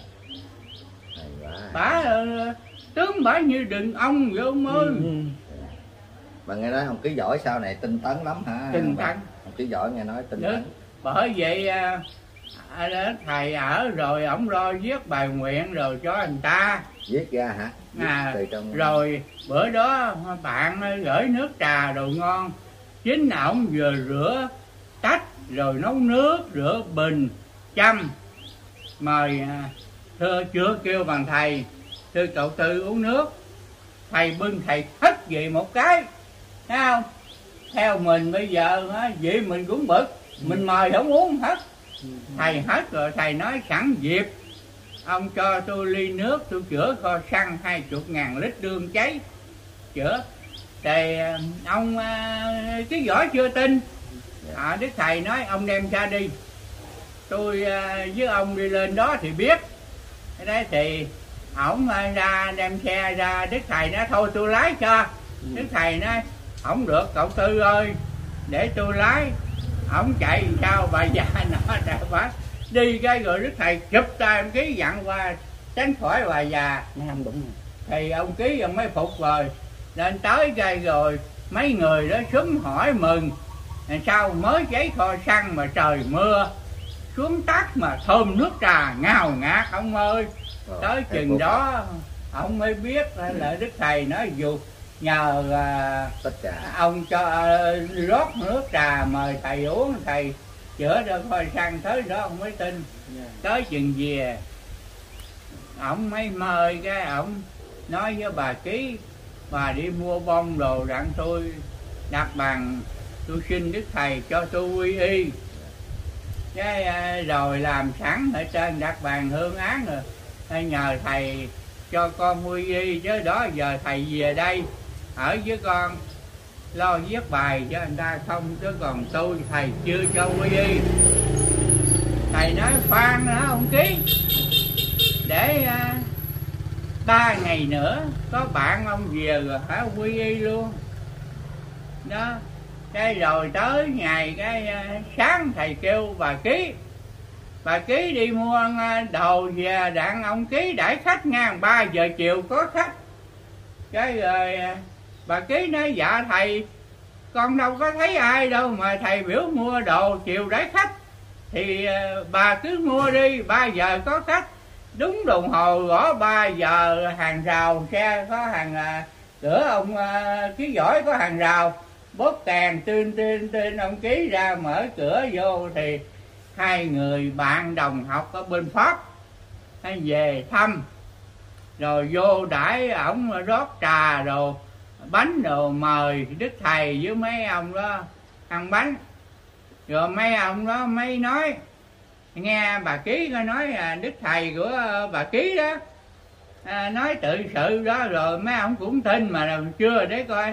Bà uh, tướng bà như đừng ông vậy ông ơi. Ừ. Yeah. Bà nghe nói ông Ký Giỏi sau này tinh tấn lắm hả? Tinh tấn. Ông Ký Giỏi nghe nói tinh tấn. Bởi vậy uh, thầy ở rồi ổng lo viết bài nguyện rồi cho người ta. Viết ra hả? Viết à, từ trong... Rồi bữa đó bạn gửi nước trà đồ ngon, chính ổng vừa rửa tách rồi nấu nước, rửa bình, chăm. Mời thưa chưa kêu bằng thầy, thưa cậu Tư uống nước. Thầy bưng thầy hất vậy một cái, thấy không? Theo mình bây giờ vậy mình cũng bực, mình mời không uống hết. Thầy hết rồi thầy nói sẵn dịp ông cho tôi ly nước, tôi chữa kho xăng hai chục ngàn lít đương cháy chữa. Thì ông Ký Giỏi chưa tin. À, Đức Thầy nói ông đem ra đi, tôi với ông đi lên đó thì biết. Cái đấy thì ổng ra đem xe ra, Đức Thầy nói thôi tôi lái cho. Đức Thầy nói không được cậu Tư ơi, để tôi lái. Ổng chạy sao bà già nó đã bắt đi cái, rồi Đức Thầy chụp tay ông Ký dặn qua tránh khỏi bà già. Không đúng. Thì ông Ký ông mới phục rồi, lên tới cây rồi mấy người đó súng hỏi mừng. Sao mới cháy kho xăng mà trời mưa, xuống tắt mà thơm nước trà ngào ngạt ông ơi. Rồi, tới chừng đó ông mới biết là Đức Thầy nói dù nhờ uh, ông cho uh, rót nước trà mời thầy uống, thầy chữa cho kho xăng. Tới đó ông mới tin. Yeah. Tới chừng về ông mới mời cái ông nói với bà Ký, bà đi mua bông đồ đặng tôi đặt bàn, tôi xin Đức Thầy cho tôi quy y. cái à, rồi làm sẵn ở trên đặt bàn hương án rồi à, nhờ thầy cho con quy y, chứ đó giờ thầy về đây ở với con lo viết bài cho người ta không, chứ còn tôi thầy chưa cho quy y. Thầy nói khoan nữa ông Ký, để à, ba ngày nữa có bạn ông về rồi phải quy y luôn đó. Cái rồi tới ngày cái à, sáng thầy kêu bà Ký, bà Ký đi mua à, đồ về đặng ông Ký đãi khách ngang, ba giờ chiều có khách. Cái rồi à, bà Ký nói dạ thầy con đâu có thấy ai đâu mà thầy biểu mua đồ chiều đãi khách, thì à, bà cứ mua đi, ba giờ có khách. Đúng đồng hồ gõ ba giờ hàng rào xe có hàng à, cửa ông à, Ký Giỏi có hàng rào, bóp kèn tên tên tên ông Ký ra mở cửa vô thì hai người bạn đồng học ở bên Pháp về thăm, rồi vô đãi ổng rót trà rồi bánh đồ mời đức thầy với mấy ông đó ăn bánh. Rồi mấy ông đó mới nói, nghe bà Ký có nói à, đức thầy của bà Ký đó à, nói tự sự đó, rồi mấy ông cũng tin mà làm chưa để coi.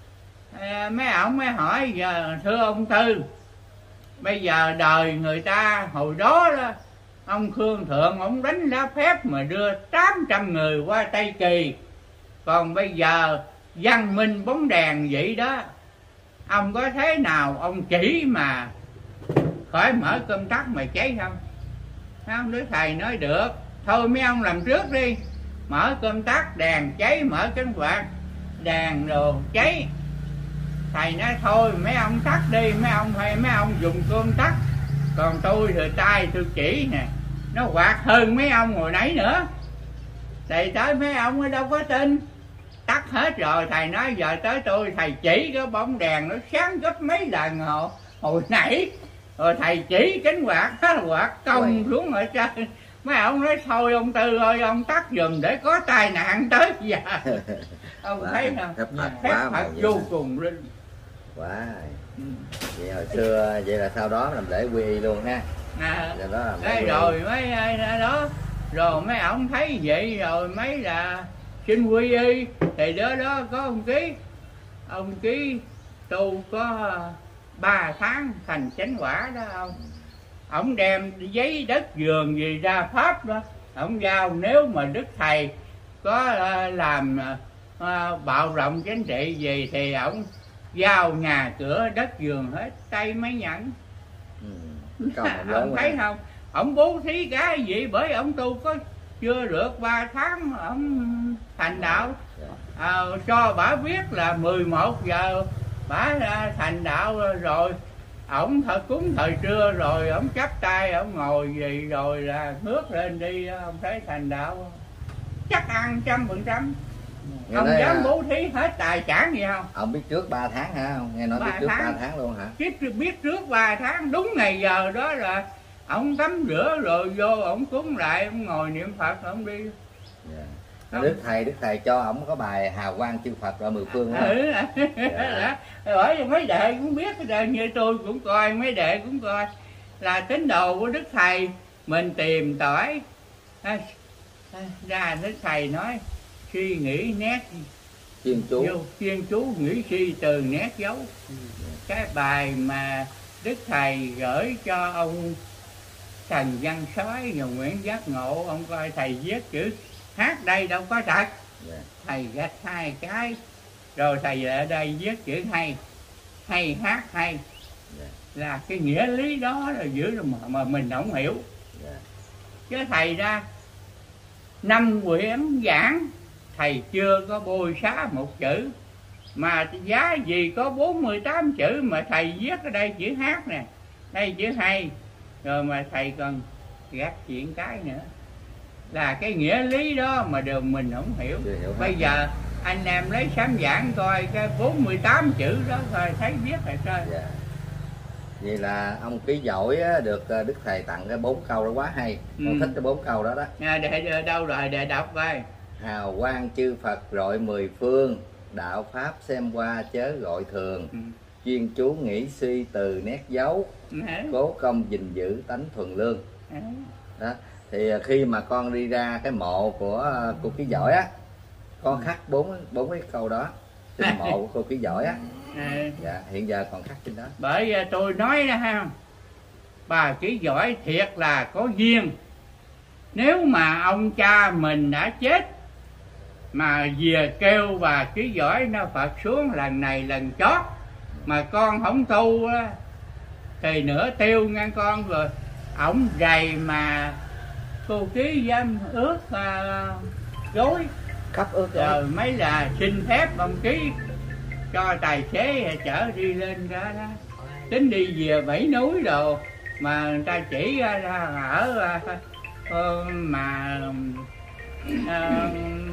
À, mấy ông mới hỏi giờ thưa ông Tư, bây giờ đời người ta hồi đó đó ông Khương Thượng ông đánh lá phép mà đưa tám trăm người qua Tây Kỳ, còn bây giờ văn minh bóng đèn vậy đó, ông có thế nào ông chỉ mà khỏi mở cơm tắt mà cháy không? Không, Đức thầy nói được, thôi mấy ông làm trước đi, mở cơm tắt đèn cháy, mở cánh quạt đèn đồ cháy. Thầy nói thôi mấy ông tắt đi, mấy ông hay mấy ông dùng cơm tắt, còn tôi thì tay tôi chỉ nè, nó quạt hơn mấy ông hồi nãy nữa. Thầy tới mấy ông ở đâu có tin, tắt hết rồi. Thầy nói giờ tới tôi thầy chỉ cái bóng đèn nó sáng gấp mấy lần hồi, hồi nãy, rồi thầy chỉ cánh quạt đó, quạt cong xuống ở trên. Mấy ông nói thôi ông Tư ơi ông tắt giùm để có tai nạn tới giờ. Ông wow, thấy không? Phép Phật, phép Phật vô cùng linh. Wow. Ừ. Vậy hồi xưa vậy là sau đó làm lễ quy y luôn ha. À, đó làm lễ rồi mấy đó, rồi mấy ông thấy vậy rồi mấy là xin quy y, thì đó đó có ông Ký, ông Ký tu có ba tháng thành chánh quả đó ông. Ông đem giấy đất vườn gì ra Pháp đó, ông giao nếu mà đức thầy có làm uh, bạo rộng chính trị gì thì ông giao nhà cửa đất vườn hết, tay mới nhận. Ừ, ông thấy không, ông bố thí cái gì, bởi ông tu có chưa được ba tháng ông thành đạo. À, cho bả biết là mười một giờ bả thành đạo rồi, ổng thờ cúng thời trưa rồi ổng chắp tay ổng ngồi gì rồi là ngước lên đi, ông thấy thành đạo chắc ăn trăm phần trăm. Ông dám bố thí hết tài sản gì không? Ông biết trước ba tháng hả? Không nghe nói biết trước ba tháng luôn hả? Biết, biết trước ba tháng, đúng ngày giờ đó là ông tắm rửa rồi vô ổng cúng lại, ông ngồi niệm Phật ông đi. Yeah. Đức thầy đức thầy cho ổng có bài hào quang chư Phật ở mười phương đó. Ừ, yeah. Bởi mấy đệ cũng biết, như tôi cũng coi, mấy đệ cũng coi là tín đồ của đức thầy. Mình tìm tỏi ra, đức thầy nói suy nghĩ nét chuyên chú, vô, chuyên chú nghĩ suy từ nét dấu. Ừ. Cái bài mà đức thầy gửi cho ông Trần Văn Soái và Nguyễn Giác Ngộ, ông coi thầy viết chữ hát đây đâu có thật. Yeah. Thầy gạch hai cái rồi thầy ở đây viết chữ hay, hay hát hay. Yeah. Là cái nghĩa lý đó là giữ mà, mà mình không hiểu. Yeah. Chứ thầy ra năm quyển giảng thầy chưa có bôi xá một chữ, mà giá gì có bốn mươi tám chữ mà thầy viết ở đây chữ hát nè, đây chữ hay, rồi mà thầy còn gác chuyện cái nữa, là cái nghĩa lý đó mà đều mình không hiểu. hiểu Bây giờ anh em lấy sám giảng coi cái bốn mươi tám chữ đó coi thấy viết rồi coi. Yeah. Vậy là ông Ký Giỏi á, được đức thầy tặng cái bốn câu đó quá hay. Ừ. Con thích cái bốn câu đó đó. À, để đâu rồi để đọc coi. Hào quang chư Phật rọi mười phương, đạo pháp xem qua chớ gọi thường. Ừ. chuyên chú nghĩ suy từ nét dấu, cố công gìn giữ tánh thuần lương. Đó. Thì khi mà con đi ra cái mộ của cô Ký Giỏi á, con khắc bốn bốn cái câu đó trên mộ của cô Ký Giỏi á. Dạ, hiện giờ còn khắc trên đó. Bởi tôi nói đó ha, bà Ký Giỏi thiệt là có duyên. Nếu mà ông cha mình đã chết mà về kêu bà Ký Giỏi nó Phật xuống lần này lần chót mà con không tu á, thì nửa tiêu ngang con rồi. Ổng rầy mà cô Ký dám ướt uh, gối khắp ướt rồi rồi mấy là xin phép ông Ký cho tài xế chở đi lên đó, đó. Tính đi về Bảy Núi rồi mà người ta chỉ ra ở uh, mà uh,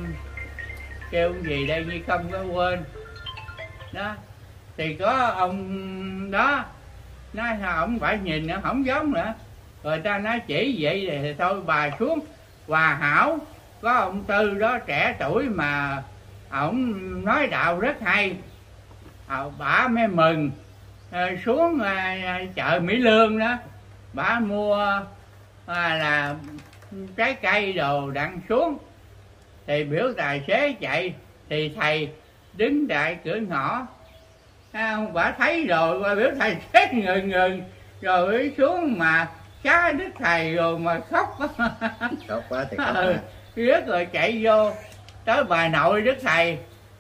kêu gì đây như không có quên đó, thì có ông đó nói ổng phải nhìn nó không giống nữa, rồi ta nói chỉ vậy thì thôi bà xuống Hòa Hảo. Có ông Tư đó trẻ tuổi mà ổng nói đạo rất hay, à, bà mới mừng à, xuống à, chợ Mỹ Lương đó, bà mua à, là trái cây đồ đặng xuống, thì biểu tài xế chạy thì thầy đứng tại cửa ngõ, à, bà thấy rồi bà biểu tài xế ngừng ngừng rồi mới xuống mà xá Đức Thầy rồi mà khóc. Khóc quá thì khóc. Ừ, riết rồi chạy vô tới bà nội Đức Thầy,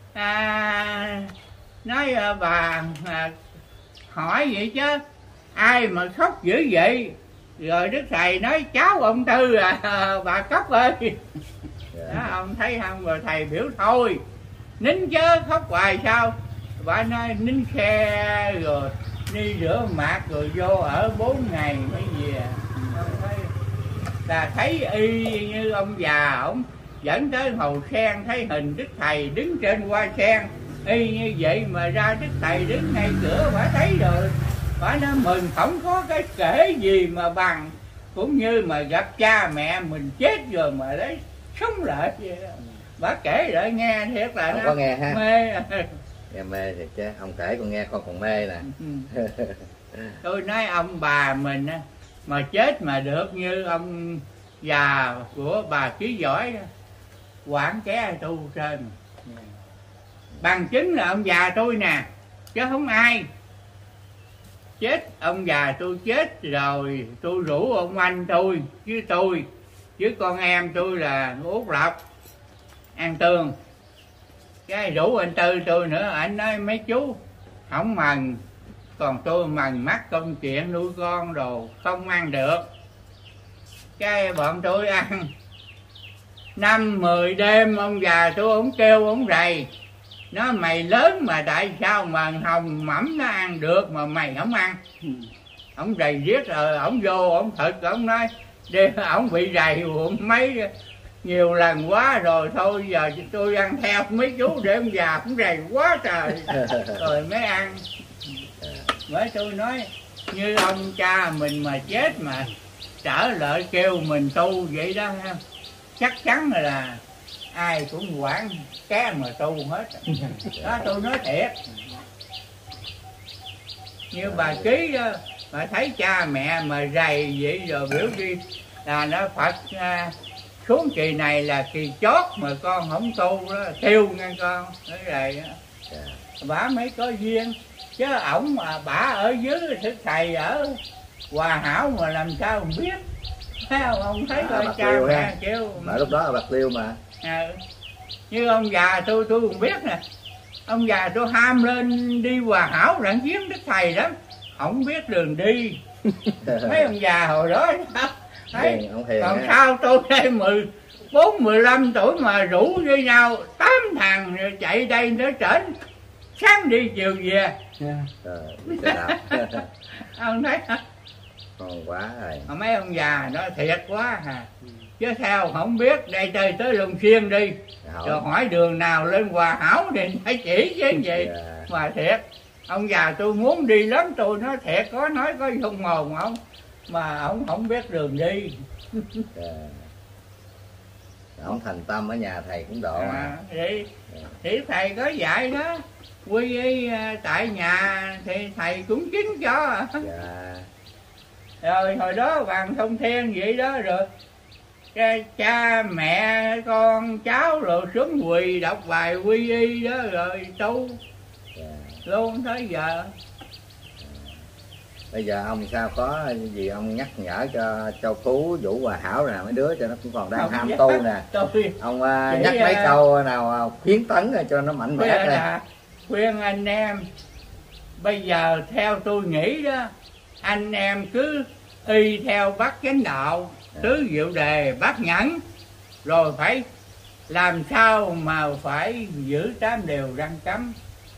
à, nói à, bà à, hỏi vậy chứ ai mà khóc dữ vậy, rồi Đức Thầy nói cháu ông Tư à, bà khóc ơi. Đó, ông thấy không, rồi thầy biểu thôi nín chớ khóc hoài sao. Bà nói nín khe rồi đi rửa mặt rồi vô ở bốn ngày mới về. Thấy, là thấy y như ông già ổng dẫn tới hồ sen, thấy hình Đức Thầy đứng trên hoa sen y như vậy mà ra Đức Thầy đứng ngay cửa. Bà thấy rồi bà nói mừng, không có cái kể gì mà bằng, cũng như mà gặp cha mẹ mình chết rồi mà đấy sống lại vậy đó. Bà kể lại nghe thiệt là không nó có nghe ha, mê. Nghe mê thiệt chứ, ông kể con nghe con còn mê nè. Tôi nói ông bà mình mà chết mà được như ông già của bà Ký Giỏi quản ké tu trên. Bằng chứng là ông già tôi nè, chứ không ai. Chết ông già tôi chết rồi tôi rủ ông anh tôi với tôi với con em tôi là Út Lộc, An Tường, cái rủ anh Tư tôi nữa. Anh nói mấy chú không mần, còn tôi mần mắt công chuyện nuôi con đồ không ăn được. Cái bọn tôi ăn năm mười đêm ông già tôi ổng kêu ổng rầy, nó mày lớn mà tại sao mà hồng mẩm nó ăn được mà mày không ăn. Ổng rầy riết rồi ổng vô ổng thực ổng nói đi, ổng bị rầy mấy nhiều lần quá rồi, thôi giờ tôi ăn theo mấy chú để ông già cũng rầy quá trời rồi mới ăn. Bởi tôi nói như ông cha mình mà chết mà trở lại kêu mình tu vậy đó, chắc chắn là ai cũng quản ké mà tu hết. Đó tôi nói thiệt. Như bà Ký đó, bà thấy cha mẹ mà rầy vậy rồi biểu đi là nó Phật à, xuống kỳ này là kỳ chót mà con không tu đó, tiêu nghe con. Nói rầy đó. Bà mới có duyên, chứ ổng mà bả ở dưới Đức Thầy ở Hòa Hảo mà làm sao không biết. Thấy không, ông thấy coi à, cha mẹ ha. Kêu mà lúc đó là Bạc Liêu mà à, như ông già tôi tôi cũng biết nè, ông già tôi ham lên đi Hòa Hảo rạng giếng Đức Thầy lắm, không biết đường đi. Mấy ông già hồi đó thấy hiền, còn ha. Sao tôi đây mười bốn mười lăm tuổi mà rủ với nhau tám thằng rồi chạy đây tới trển, sáng đi chiều về. Trời, ông thấy ngon quá rồi. Mà mấy ông già nó thiệt quá hả, chứ sao không biết. Đây chơi tới Long Xuyên đi hỏi. Rồi hỏi đường nào lên Hòa Hảo thì phải chỉ chứ vậy. Yeah. Mà thiệt ông già tôi muốn đi lắm, tôi nói thiệt có nói có không ngồn không mà ông không biết đường đi. Yeah. Ông thành tâm ở nhà thầy cũng độ à, thì, thì thầy có dạy đó, quy y tại nhà thì thầy cũng chính cho. Dạ. Rồi hồi đó Hoàng Thông Thiên vậy đó, rồi cha, cha mẹ con cháu rồi xuống quỳ đọc bài quy y đó rồi tu. Dạ. Luôn tới giờ. Bây giờ ông sao có gì ông nhắc nhở cho Châu Phú, Vũ Hòa Hảo nè, mấy đứa cho nó cũng còn đang Không ham dám. tu nè. Tôi Ông uh, Chỉ, nhắc mấy uh, câu nào khuyến tấn cho nó mạnh mẽ khuyên, nè. là, khuyên anh em bây giờ theo tôi nghĩ đó, anh em cứ y theo bác chánh đạo, tứ diệu đề, bác nhẫn, rồi phải làm sao mà phải giữ tám điều răn cấm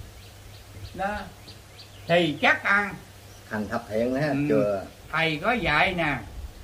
đó thì chắc ăn. Thành thập thiện nữa Ừ. chưa? Thầy có dạy nè,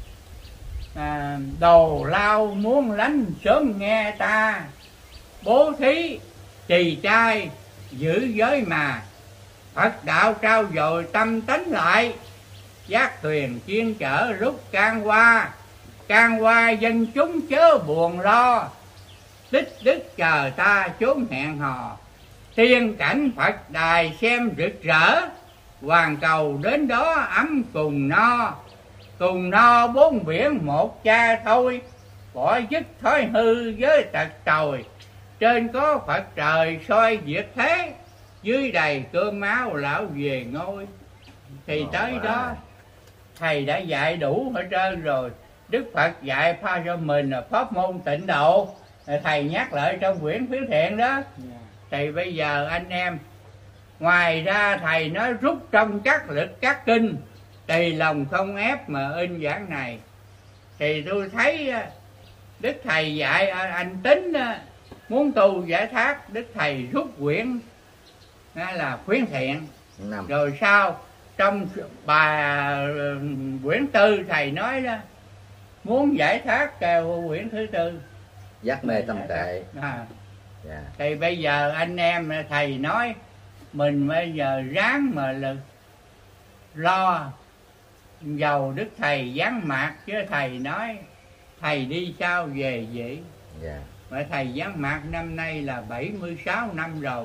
à, đồ lao muốn lánh sớm nghe ta, bố thí trì trai giữ giới mà, Phật đạo trao dồi tâm tánh lại, giác thuyền chuyên chở rút can qua, can qua dân chúng chớ buồn lo, tích đức chờ ta chốn hẹn hò, tiên cảnh Phật đài xem rực rỡ, hoàn cầu đến đó ấm cùng no, cùng no bốn biển một cha thôi, bỏ dứt thói hư với tật tồi, trên có Phật trời soi diệt thế, dưới đầy cơm máu lão về ngôi. Thì Ồ, tới wow. đó thầy đã dạy đủ hết trơn rồi. Đức Phật dạy pha cho mình là pháp môn tịnh độ, thầy nhắc lại trong quyển phiếu thiện đó. Thì bây giờ anh em, ngoài ra thầy nói rút trong các lực các kinh, tùy lòng không ép mà in giảng này. Thì tôi thấy Đức Thầy dạy anh Tính muốn tu giải thoát, Đức Thầy rút quyển là khuyến thiện. Năm. Rồi sau trong bà quyển tư thầy nói đó, muốn giải thoát kêu quyển thứ tư Giác mê tâm tệ. à. Dạ. Thì bây giờ anh em thầy nói mình bây giờ ráng mà là lo dầu Đức Thầy giáng mạc, chứ thầy nói thầy đi sao về vậy. Dạ. Mà thầy giáng mạc năm nay là bảy mươi sáu năm rồi,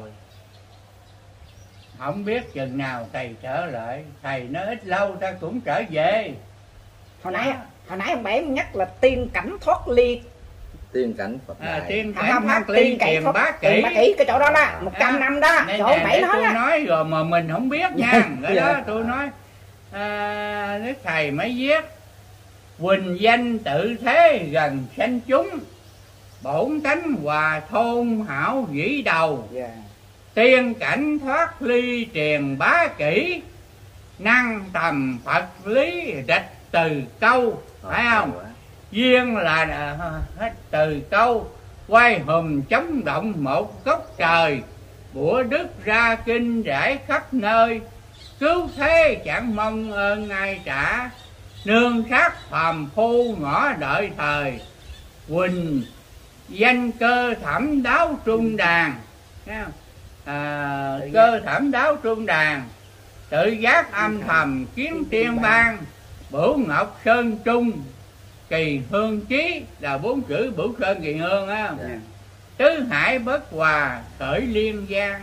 không biết chừng nào thầy trở lại. Thầy nói ít lâu ta cũng trở về. Hồi nãy hồi nãy ông Bảy nhắc là tiên cảnh thoát ly. Tiên cảnh Phật À, đại. tiên Không cảnh không thoát không, ly tiên cảnh tiền thoát bá tiền kỹ. bá kỹ, cái chỗ đó đó, một trăm À, năm đó, nên chỗ nè, ông Bảy để nói tôi á. nói rồi mà mình không biết nha. Cái đó Dạ. tôi nói à, Đức Thầy mới viết huỳnh danh tự thế gần sanh chúng, bổn tánh hòa thôn hảo dĩ đầu, Dạ. tiên cảnh thoát ly truyền bá kỹ, năng tầm Phật lý rạch từ câu. Phải không? Duyên là hết từ câu, quay hùm chống động một góc trời, bủa đức ra kinh rải khắp nơi, cứu thế chẳng mong ơn ai trả, nương sát phàm phu ngõ đợi thời, huỳnh danh cơ thẩm đáo trung đàn. Thấy không? À, cơ thẩm đáo trung đàn, tự giác âm thầm kiến tiên ban, bửu ngọc sơn trung kỳ hương chí, là bốn chữ bửu sơn kỳ hương á. Dạ. Tứ hải bất hòa khởi liên giang.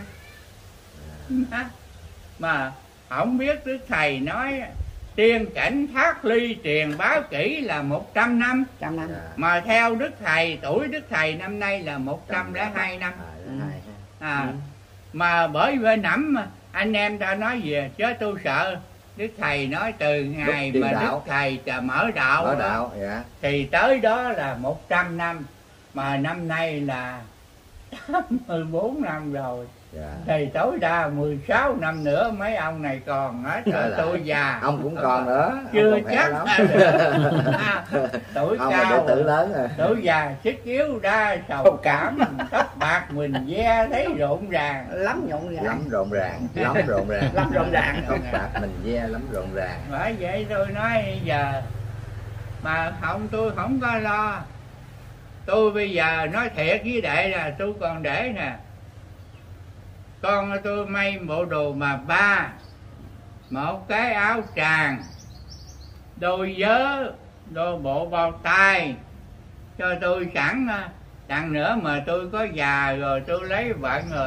Mà không biết Đức Thầy nói tiên cảnh thoát ly truyền bá kỹ là một trăm năm, Trăm năm. Dạ. mà theo Đức Thầy, tuổi Đức Thầy năm nay là một trăm lẻ hai năm. À, lẻ hai ha. À, Ừ. mà bởi vì nắm anh em ta nói về chứ tôi sợ Đức Thầy nói từ ngày Đức mà tiên Đức đạo. Thầy mở đạo, Mở đó, đạo. Dạ. thì tới đó là một trăm năm, mà năm nay là tám mươi bốn năm rồi. Dạ. Thì tối đa mười sáu năm nữa mấy ông này còn hết Trở rồi, lại. tôi già. Ông cũng còn nữa. Ông Chưa còn khỏe chắc lắm. à, tuổi Ông là đệ cao, tử lớn rồi. tuổi già sức yếu đa sầu cảm, tóc bạc mình ve thấy rộn ràng. Lắm nhộn ràng. Lắm rộn ràng. Lắm rộn ràng. Lắm rộn ràng. Tóc bạc mình ve lắm rộn ràng. Bởi vậy tôi nói giờ mà không, tôi không có lo. Tôi bây giờ nói thiệt với đệ là tôi còn để nè, con tôi may bộ đồ mà ba, một cái áo tràng, đôi vớ, đôi bộ bao tay cho tôi sẵn. Đằng nữa mà tôi có già rồi, tôi lấy vợ rồi,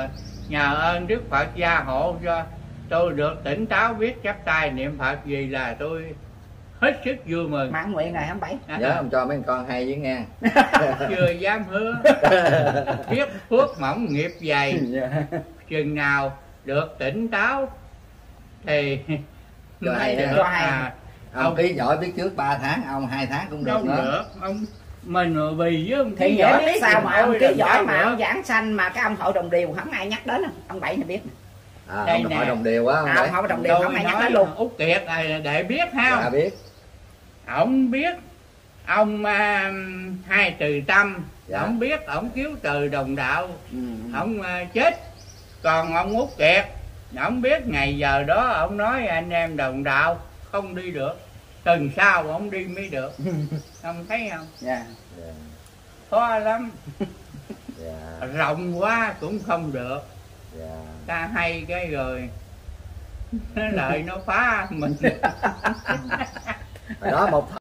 nhờ ơn Đức Phật gia hộ cho tôi được tỉnh táo, biết chắp tay niệm Phật gì là tôi hết sức vui mừng. Mãn nguyện ngày hai mươi bảy. Nhớ ông cho mấy con hay với nghe. Chưa dám hứa. Biết phước mỏng nghiệp dày, chừng nào được tỉnh táo thì Cho hay được. cho hay. À, Ông, ông ký giỏi biết trước ba tháng, ông hai tháng cũng được không nữa. được ông mình rồi bì với ông Thì ký giỏi biết sao mà ông thôi ký làm giỏi sao mà được. ông giảng sanh mà cái ông hội đồng điều không ai nhắc đến. Ông Bảy này biết. À, Đây ông nè. hội đồng điều á. À, ông hội đồng điều Tôi không ai nhắc nói đến luôn. Út Kiệt này để biết ha. Dạ biết. Ông biết ông à, hai từ tâm. Dạ. Ông biết ông cứu từ đồng đạo. Ừ. Ông à, chết. Còn ông Út Kiệt, ông biết ngày giờ đó ông nói anh em đồng đạo không đi được, tuần sau ông đi mới được. Ông thấy không? Dạ. Dạ. Khó lắm. Dạ. Rộng quá cũng không được. Dạ. Ta hay cái rồi nó lợi nó phá mình. Hồi đó một